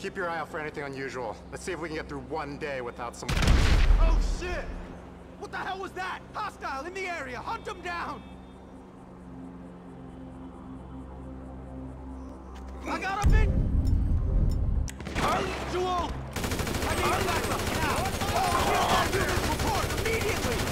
Keep your eye out for anything unusual. Let's see if we can get through one day without some... Oh shit! What the hell was that? Hostile in the area! Hunt them down! I got a bit... Jewel! I need backup now! Oh, here's our unit report immediately!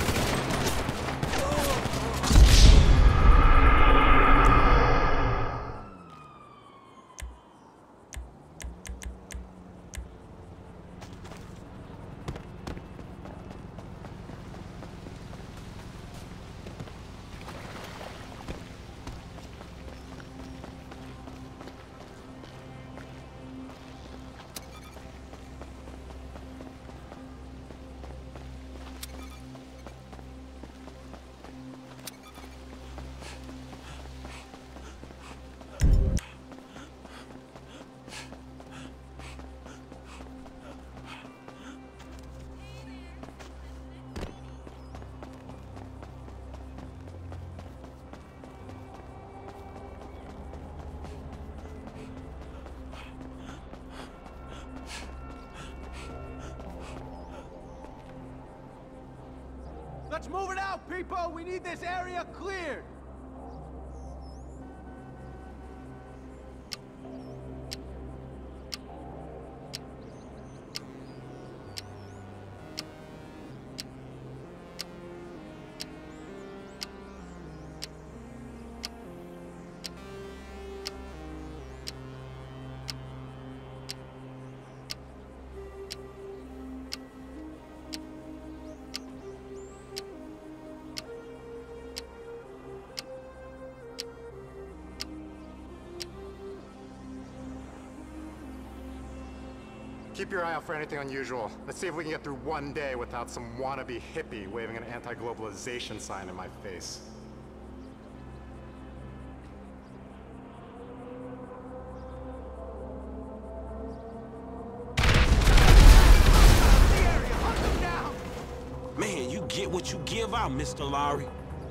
Let's move it out, people! We need this area cleared! Keep your eye out for anything unusual. Let's see if we can get through one day without some wannabe hippie waving an anti-globalization sign in my face. Man, you get what you give out, Mr. Lowry.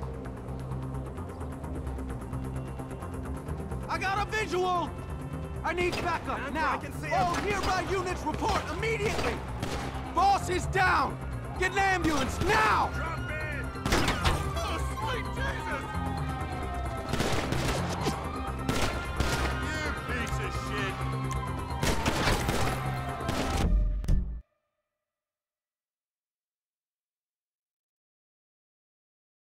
I got a visual! I need backup now! All nearby units report immediately! Boss is down! Get an ambulance now!